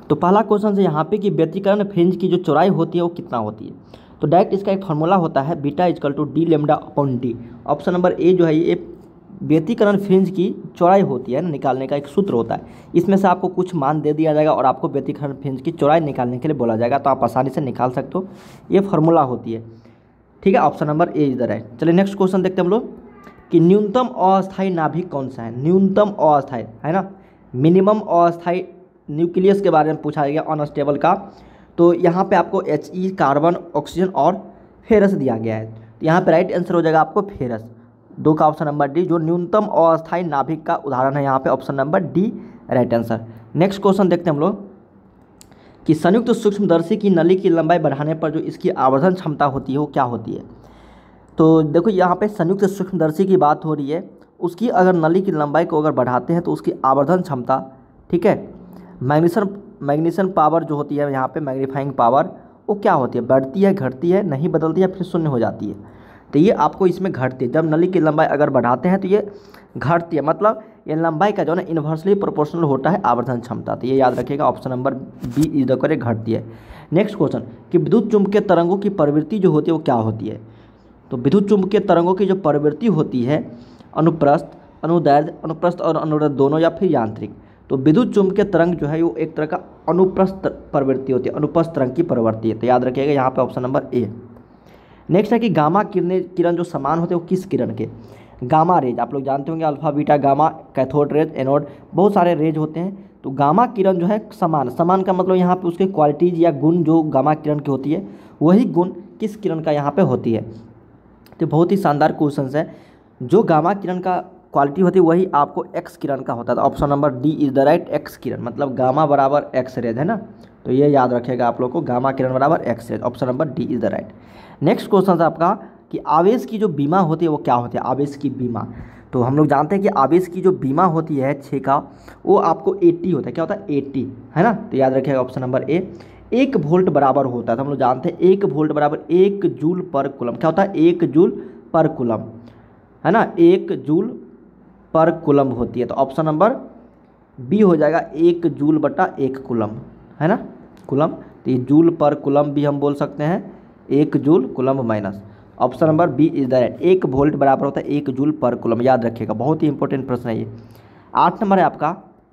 तो पहला क्वेश्चन है यहाँ पे कि व्यतिकरण फ्रिंज की जो चौड़ाई होती है वो कितना होती है। तो डायरेक्ट इसका एक फार्मूला होता है beta equal to D lambda upon D. Option number A जो है ये व्यतिकरण फ्रिंज की चौड़ाई होती है ना, निकालने का एक सूत्र होता है। इसमें से आपको कुछ मान दे दिया जाएगा और आपको व्यतिकरण फ्रिंज की चौड़ाई निकालने के लिए बोला जाएगा, तो आप आसानी से निकाल सकते हो। ये फार्मूला होती है, ठीक है। ऑप्शन नंबर ए इधर है। चलिए नेक्स्ट क्वेश्चन देखते हैं हम लोग कि न्यूनतम अस्थायी नाभिक कौन सा है। न्यूनतम अस्थायी है ना, मिनिमम अस्थायी न्यूक्लियस के बारे में पूछा गया अनस्टेबल का। तो यहाँ पे आपको He कार्बन, ऑक्सीजन और फेरस दिया गया है। तो यहाँ पे राइट आंसर हो जाएगा आपको फेरस, 2 का ऑप्शन नंबर डी, जो न्यूनतम अस्थायी नाभिक का उदाहरण है। यहाँ पे option number D right answer. Next question देखते हैं हम लोग कि संयुक्त सूक्ष्मदर्शी की नली की लंबाई बढ़ाने पर जो इसकी आवर्धन क्षमता होती है वो क्या होती है। तो देखो यहाँ पे संयुक्त सूक्ष्मदर्शी की बात हो रही है, उसकी अगर नली की लंबाई को अगर बढ़ाते हैं तो उसकी आवर्धन क्षमता, ठीक है, मैग्नीशियम पावर जो होती है यहाँ पे मैग्नीफाइंग पावर, वो क्या होती है, बढ़ती है, घटती है, नहीं बदलती है, फिर शून्य हो जाती है। तो ये आपको इसमें घटती है। जब नली की लंबाई अगर बढ़ाते हैं तो ये घटती है, मतलब ये लंबाई का जो है ना इन्वर्सली प्रोपोर्शनल होता है आवर्धन क्षमता। तो ये याद रखिएगा, option number B is the correct, घटती है। नेक्स्ट क्वेश्चन कि विद्युत चुम्बकीय तरंगों की प्रवृत्ति जो होती है वो क्या होती है। तो विद्युत चुम्बकीय तरंगों की जो प्रवृत्ति होती है अनुप्रस्थ, अनुदैर्ध्य, अनुप्रस्थ और अनुदैर्ध्य दोनों या फिर यांत्रिक। तो विद्युत चुम्बकीय तरंग जो है वो एक तरह का अनुप्रस्थ प्रवृत्ति होती है, अनुप्रस्थ तरंग की प्रवृत्ति है। तो याद रखिएगा यहाँ पे ऑप्शन नंबर ए। नेक्स्ट है कि गामा किरण जो समान होते हैं वो किस किरण के। गामा रेज आप लोग जानते होंगे, alpha beta gamma, cathode rays, anode, बहुत सारे रेज होते हैं। तो गामा किरण जो है समान का मतलब यहाँ पे उसके क्वालिटीज या गुण जो गामा किरण की होती है वही गुण किस किरण का यहाँ पे होती है। तो बहुत ही शानदार क्वेश्चन है। जो गामा किरण का क्वालिटी होती है वही आपको एक्स किरण का होता है। तो option number D is the right, X किरण मतलब गामा बराबर एक्स रेज है ना। तो ये याद रखेगा आप लोग को, गामा किरण बराबर X rays, option number D is the right. Next question है आपका कि आवेश की जो बीमा होती है वो क्या होती है। आवेश की बीमा, तो हम लोग जानते हैं कि आवेश की जो बीमा होती है 6 का, वो आपको 80 होता है। क्या होता है, 80 है ना। तो याद रखिएगा ऑप्शन नंबर ए। 1 वोल्ट बराबर होता है, तो हम लोग जानते हैं 1 वोल्ट बराबर 1 जूल पर कूलम। क्या होता है, 1 जूल पर कूलम है ना, 1 जूल पर कूलम होती है। तो ऑप्शन नंबर बी हो जाएगा 1 जूल बटा 1 कूलम है ना, कूलम। तो ये जूल पर कूलम भी हम बोल सकते हैं, 1 joule coulomb minus, option number B is the right. 1 volt बराबर होता है 1 जूल पर कूलम, याद रखिएगा, बहुत ही इंपॉर्टेंट प्रश्न है ये। 8 नंबर है आपका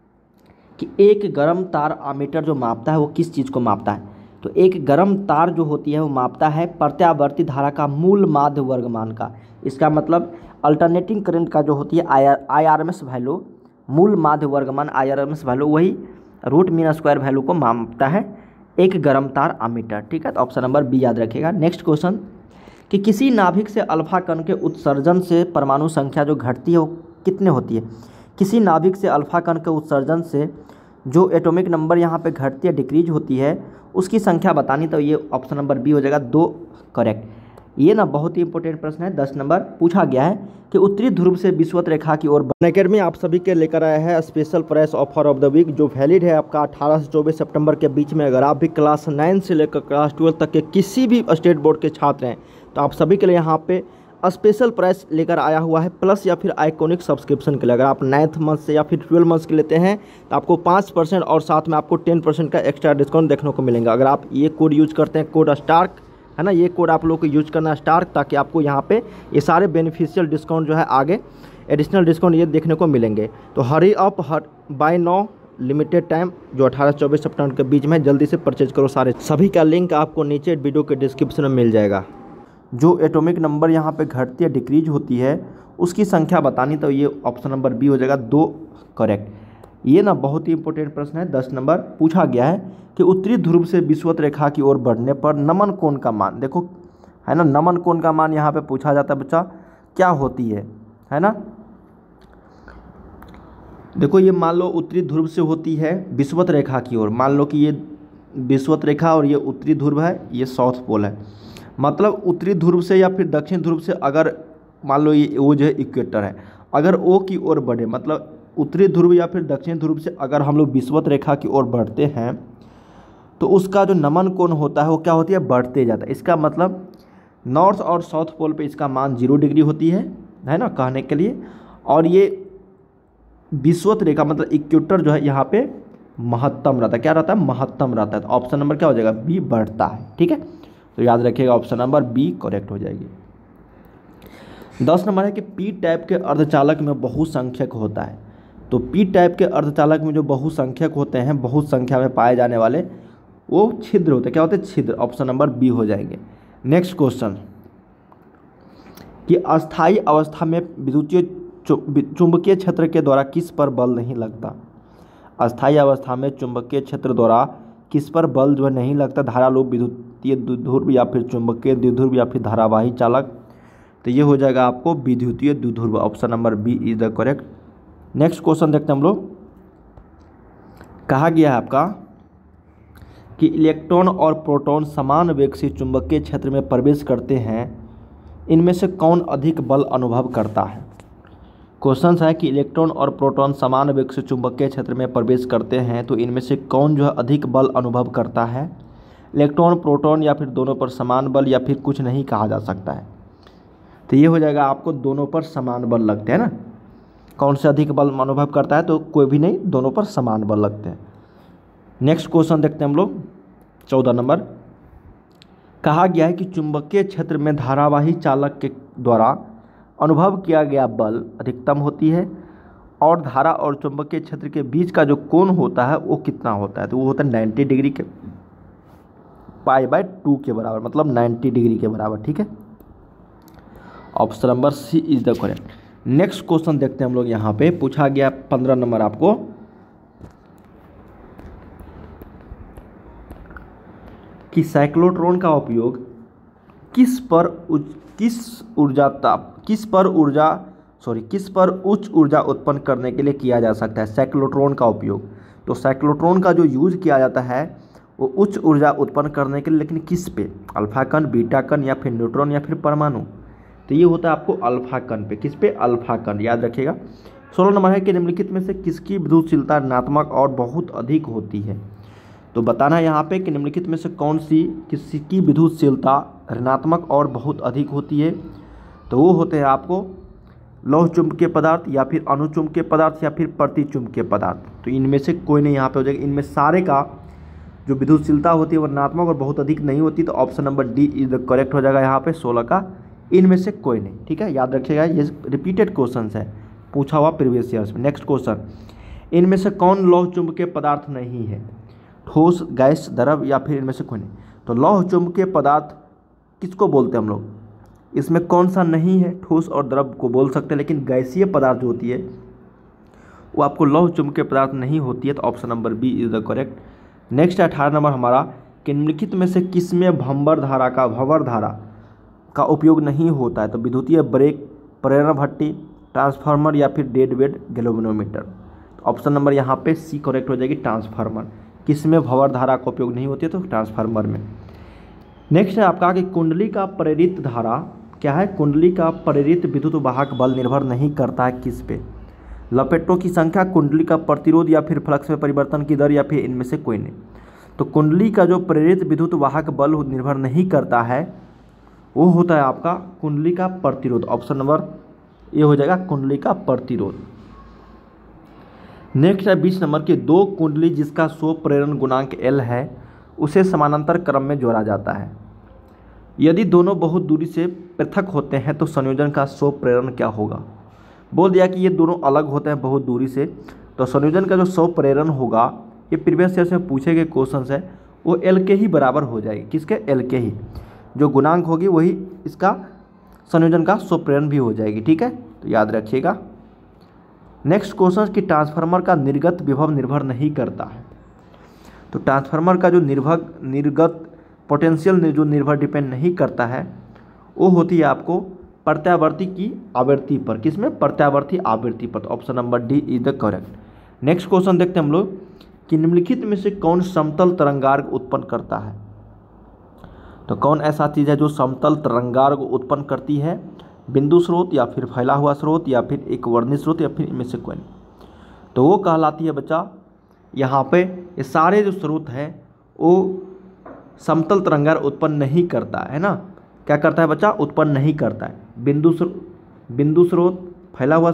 कि एक गर्म तार आमीटर जो मापता है वो किस चीज़ को मापता है। तो एक गर्म तार जो होती है वो मापता है प्रत्यावर्ती धारा का मूल माध्य वर्गमान का। इसका मतलब अल्टरनेटिंग करंट का जो होती है IRMS वैल्यू, मूल माध्य वर्गमान IRMS वैल्यू, वही रूट मीन स्क्वायर वैल्यू को मापता है एक गर्म तार आमीटर, ठीक है। तो ऑप्शन नंबर बी याद रखिएगा। नेक्स्ट क्वेश्चन कि किसी नाभिक से अल्फा कण के उत्सर्जन से परमाणु संख्या जो घटती है वो कितने होती है। किसी नाभिक से अल्फा कण के उत्सर्जन से जो एटॉमिक नंबर यहाँ पे घटती है, डिक्रीज होती है, उसकी संख्या बतानी। तो ये ऑप्शन नंबर बी हो जाएगा 2 करेक्ट। ये ना बहुत ही इंपॉर्टेंट प्रश्न है, 10 नंबर पूछा गया है कि उत्तरी ध्रुव से विषुवत रेखा की ओर अकेडमी आप सभी के लेकर आया है special price offer of the week, जो वैलिड है आपका 18 से 24 सितंबर के बीच में। अगर आप भी क्लास 9 से लेकर क्लास 12 तक के किसी भी स्टेट बोर्ड के छात्र हैं तो आप सभी के लिए यहाँ पे स्पेशल प्राइस लेकर आया हुआ है, प्लस या फिर आइकॉनिक सब्सक्रिप्शन के लिए। अगर आप 9th मंथ से या फिर 12 मंथ्स के लेते हैं तो आपको 5% और साथ में आपको 10% का एक्स्ट्रा डिस्काउंट देखने को मिलेगा। अगर आप ये कोड यूज करते हैं, कोड स्टार्क है ना, ये कोड आप लोग को यूज करना स्टार्क, ताकि आपको यहाँ पे ये सारे बेनिफिशियल डिस्काउंट जो है आगे एडिशनल डिस्काउंट ये देखने को मिलेंगे। तो hurry up buy now, limited time जो 18 से 24 सितंबर के बीच में, जल्दी से परचेज करो सारे। सभी का लिंक आपको नीचे वीडियो के डिस्क्रिप्शन में मिल जाएगा। जो एटॉमिक नंबर यहाँ पे घटती है, डिक्रीज होती है, उसकी संख्या बतानी। तो ये ऑप्शन नंबर बी हो जाएगा 2 करेक्ट। ये ना बहुत ही इंपॉर्टेंट प्रश्न है, 10 नंबर पूछा गया है कि उत्तरी ध्रुव से विषुवत रेखा की ओर बढ़ने पर नमन कोण का मान, देखो है ना, नमन कोण का मान यहाँ पे पूछा जाता है बच्चा, क्या होती है ना। देखो ये मान लो उत्तरी ध्रुव से होती है विषुवत रेखा की ओर, मान लो कि ये विषुवत रेखा और ये उत्तरी ध्रुव है, ये साउथ पोल है। मतलब उत्तरी ध्रुव से या फिर दक्षिण ध्रुव से अगर मान लो ये वो जो है इक्वेटर है, अगर ओ की ओर बढ़े, मतलब उत्तरी ध्रुव या फिर दक्षिण ध्रुव से अगर हम लोग विषुवत रेखा की ओर बढ़ते हैं तो उसका जो नमन कोण होता है वो क्या होती है, बढ़ते जाता है। इसका मतलब नॉर्थ और साउथ पोल पे इसका मान 0 डिग्री होती है ना, कहने के लिए। और ये विषुवत रेखा मतलब इक्वेटर जो है यहाँ पे महत्तम रहता है। क्या रहता है? महत्तम रहता है। तो ऑप्शन नंबर क्या हो जाएगा? बी, बढ़ता है। ठीक है, तो याद रखिएगा ऑप्शन नंबर बी करेक्ट हो जाएगी। 10 नंबर है कि पी टाइप के अर्धचालक में बहुसंख्यक होता है। तो पी टाइप के अर्धचालक में जो बहुसंख्यक होते हैं, बहुत संख्या में पाए जाने वाले, वो छिद्र होते हैं। क्या होते हैं? छिद्र। ऑप्शन नंबर बी हो जाएंगे। नेक्स्ट क्वेश्चन कि अस्थायी अवस्था में विद्युतीय चुंबकीय क्षेत्र के द्वारा किस पर बल नहीं लगता? अस्थायी अवस्था में चुंबकीय क्षेत्र द्वारा किस पर बल जो है नहीं लगता? धारालुप, विद्युतीय द्विध्रुव या फिर चुंबकीय द्विध्रुव या फिर धारावाही चालक। तो ये हो जाएगा आपको विद्युतीय द्विध्रुव। Option number B is the correct. Next question देखते हैं हम लोग। कहा गया है आपका कि इलेक्ट्रॉन और प्रोटॉन समान वेग से चुंबकीय क्षेत्र में प्रवेश करते हैं, इनमें से कौन अधिक बल अनुभव करता है? क्वेश्चन है कि इलेक्ट्रॉन और प्रोटॉन समान वेग से चुंबकीय क्षेत्र में प्रवेश करते हैं, तो इनमें से कौन जो है अधिक बल अनुभव करता है? इलेक्ट्रॉन, प्रोटॉन या फिर दोनों पर समान बल, या फिर कुछ नहीं कहा जा सकता है। तो ये हो जाएगा आपको दोनों पर समान बल लगते हैं ना। कौन से अधिक बल अनुभव करता है? तो कोई भी नहीं, दोनों पर समान बल लगते हैं। नेक्स्ट क्वेश्चन देखते हैं हम लोग। 14 नंबर कहा गया है कि चुंबकीय क्षेत्र में धारावाही चालक के द्वारा अनुभव किया गया बल अधिकतम होती है, और धारा और चुंबकीय क्षेत्र के बीच का जो कोण होता है वो कितना होता है? तो वो होता है 90 डिग्री के π/2 के बराबर, मतलब 90 डिग्री के बराबर। ठीक है, option number C is the correct. Next question देखते हैं हम लोग। यहाँ पे पूछा गया 15 नंबर आपको कि साइक्लोट्रॉन का उपयोग किस पर उच्च ऊर्जा उत्पन्न करने के लिए किया जा सकता है? साइक्लोट्रॉन का उपयोग, तो साइक्लोट्रॉन का जो यूज किया जाता है वो उच्च ऊर्जा उत्पन्न करने के लिए, लेकिन किस पे? अल्फा कण, बीटा कण या फिर न्यूट्रॉन या फिर परमाणु। तो ये होता है आपको अल्फा कण पे। किस पे? अल्फा कण, याद रखिएगा। 16 नंबर है कि निम्नलिखित में से किसकी विद्युतशीलता ऋणात्मक और बहुत अधिक होती है? तो बताना है यहाँ पे कि निम्नलिखित में से किसकी विद्युतशीलता ऋणात्मक और बहुत अधिक होती है? तो वो होते हैं आपको लौह चुंबकीय पदार्थ या फिर अनुचुंबकीय पदार्थ या फिर प्रतिचुंबकीय पदार्थ। तो इनमें से कोई नहीं यहाँ पे हो जाएगा। इनमें सारे का जो विद्युतशीलता होती है वो ऋणात्मक और बहुत अधिक नहीं होती। तो option number D is the correct हो जाएगा यहाँ पे 16 का। इनमें से कोई नहीं। ठीक है, याद रखिएगा, ये रिपीटेड क्वेश्चन है, पूछा हुआ प्रीवियस ईयर्स में। नेक्स्ट क्वेश्चन, इनमें से कौन लौह चुंबकीय पदार्थ नहीं है? ठोस, गैस, द्रव या फिर इनमें से कोई नहीं। तो लौह चुंबकीय पदार्थ किसको बोलते हैं हम लोग? इसमें कौन सा नहीं है? ठोस और द्रव को बोल सकते हैं, लेकिन गैसीय पदार्थ जो होती है वो आपको लौह चुंबकीय पदार्थ नहीं होती है। तो option number B is the correct. Next 18 नंबर हमारा कि निम्नलिखित में से किसमें भंवर धारा का उपयोग नहीं होता है? तो विद्युतीय ब्रेक, प्रेरण भट्टी, ट्रांसफार्मर या फिर डेडवेट गैल्वेनोमीटर। तो ऑप्शन नंबर यहाँ पे सी करेक्ट हो जाएगी, ट्रांसफार्मर। किसमें भंवर धारा का उपयोग नहीं होती है? तो ट्रांसफार्मर में। नेक्स्ट है आपका कि कुंडली का प्रेरित धारा क्या है? कुंडली का प्रेरित विद्युत वाहक बल निर्भर नहीं करता है किस पे? लपेटों की संख्या, कुंडली का प्रतिरोध या फिर फ्लक्स में परिवर्तन की दर या फिर इनमें से कोई नहीं। तो कुंडली का जो प्रेरित विद्युत वाहक बल निर्भर नहीं करता है वो होता है आपका कुंडली का प्रतिरोध। ऑप्शन नंबर ये हो जाएगा कुंडली का प्रतिरोध। नेक्स्ट है 20 नंबर की दो कुंडली जिसका स्व प्रेरण गुणांक L है उसे समानांतर क्रम में जोड़ा जाता है। यदि दोनों बहुत दूरी से पृथक होते हैं तो संयोजन का स्व प्रेरण क्या होगा? बोल दिया कि ये दोनों अलग होते हैं बहुत दूरी से, तो संयोजन का जो स्व प्रेरण होगा, ये प्रीवियस ईयर में पूछे गए क्वेश्चन है, वो L के ही बराबर हो जाएगी। किसके? L के ही। जो गुणांक होगी वही इसका संयोजन का स्व प्रेरण भी हो जाएगी। ठीक है, तो याद रखिएगा। नेक्स्ट क्वेश्चन कि ट्रांसफार्मर का निर्गत विभव निर्भर नहीं करता है। तो ट्रांसफार्मर का जो निर्गत पोटेंशियल जो निर्भर डिपेंड नहीं करता है वो होती है आपको प्रत्यावर्ती की आवृत्ति पर। किसमें? प्रत्यावर्ती आवृत्ति पर। तो option number D is the correct. Next question देखते हैं हम लोग कि निम्नलिखित में से कौन समतल तरंगार्ग उत्पन्न करता है? तो कौन ऐसा चीज़ है जो समतल तरंगार्ग उत्पन्न करती है? बिंदु स्रोत या फिर फैला हुआ स्रोत या फिर एक वर्णित स्रोत या फिर इनमें से कोई नहीं। तो वो कहलाती है बच्चा, यहाँ पे ये सारे जो स्रोत हैं वो समतल तरंगार्ग उत्पन्न नहीं करता है ना। क्या करता है बच्चा? उत्पन्न नहीं करता है। बिंदु स्रोत, फैला हुआ स्रोत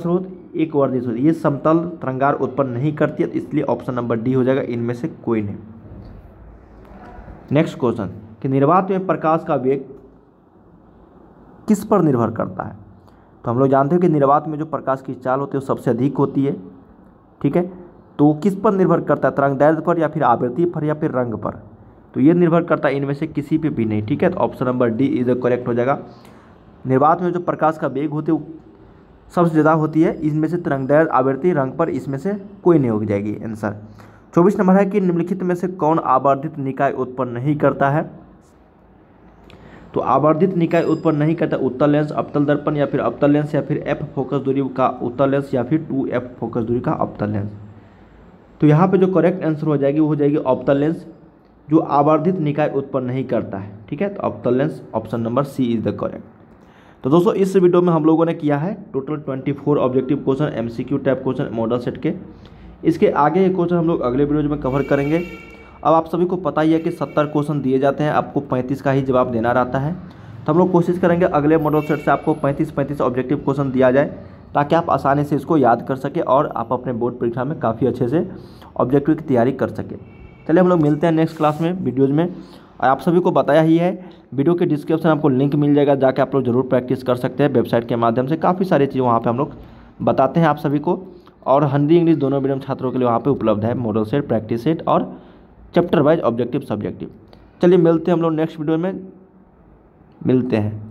एक वर्धित होती है, ये समतल तरंगार उत्पन्न नहीं करती है, तो इसलिए ऑप्शन नंबर डी हो जाएगा, इनमें से कोई नहीं। नेक्स्ट क्वेश्चन कि निर्वात में प्रकाश का वेग किस पर निर्भर करता है। तो हम लोग जानते हैं कि निर्वात में जो प्रकाश की चाल होती है वो सबसे अधिक होती है, ठीक है। तो वो किस पर निर्भर करता है, तरंगदैर्ध्य पर या फिर आवृत्ति पर या फिर रंग पर। तो ये निर्भर करता है इनमें से किसी पे भी नहीं, ठीक है। तो option number D is the correct हो जाएगा। निर्वात में जो प्रकाश का वेग होती है वो सबसे ज़्यादा होती है, इनमें से तरंगदैर्ध्य, आवृत्ति, रंग पर इसमें से कोई नहीं हो जाएगी आंसर। 24 नंबर है कि निम्नलिखित में से कौन आवर्धित निकाय उत्पन्न नहीं करता है। तो आवर्धित निकाय उत्पन्न नहीं करता, उत्तल लेंस, अवतल दर्पण या फिर अवतल लेंस या फिर एफ फोकस दूरी का उत्तल लेंस या फिर 2f फोकस दूरी का अवतल लेंस। तो यहाँ पे जो करेक्ट आंसर हो जाएगी वो हो जाएगी अवतल लेंस, जो आवर्धित निकाय उत्पन्न नहीं करता है, ठीक है। तो अवतल lens option number C is the correct. तो दोस्तों इस वीडियो में हम लोगों ने किया है total 24 objective question, MCQ type question model set के। इसके आगे ये क्वेश्चन हम लोग अगले वीडियो में कवर करेंगे। अब आप सभी को पता ही है कि 70 क्वेश्चन दिए जाते हैं, आपको 35 का ही जवाब देना रहता है। तो हम लोग कोशिश करेंगे अगले मॉडल सेट से आपको 35 ऑब्जेक्टिव क्वेश्चन दिया जाए, ताकि आप आसानी से इसको याद कर सकें और आप अपने बोर्ड परीक्षा में काफ़ी अच्छे से ऑब्जेक्टिव की तैयारी कर सकें। चलिए हम लोग मिलते हैं नेक्स्ट क्लास में, वीडियोज़ में। और आप सभी को बताया ही है, वीडियो के डिस्क्रिप्शन आपको लिंक मिल जाएगा, जाके आप लोग जरूर प्रैक्टिस कर सकते हैं वेबसाइट के माध्यम से। काफ़ी सारी चीज़ वहाँ पे हम लोग बताते हैं आप सभी को, और हिंदी इंग्लिश दोनों मीडियम छात्रों के लिए वहाँ पे उपलब्ध है मॉडल सेट, प्रैक्टिस सेट और चैप्टर वाइज ऑब्जेक्टिव सब्जेक्टिव। चलिए मिलते हैं हम लोग नेक्स्ट वीडियो में, मिलते हैं।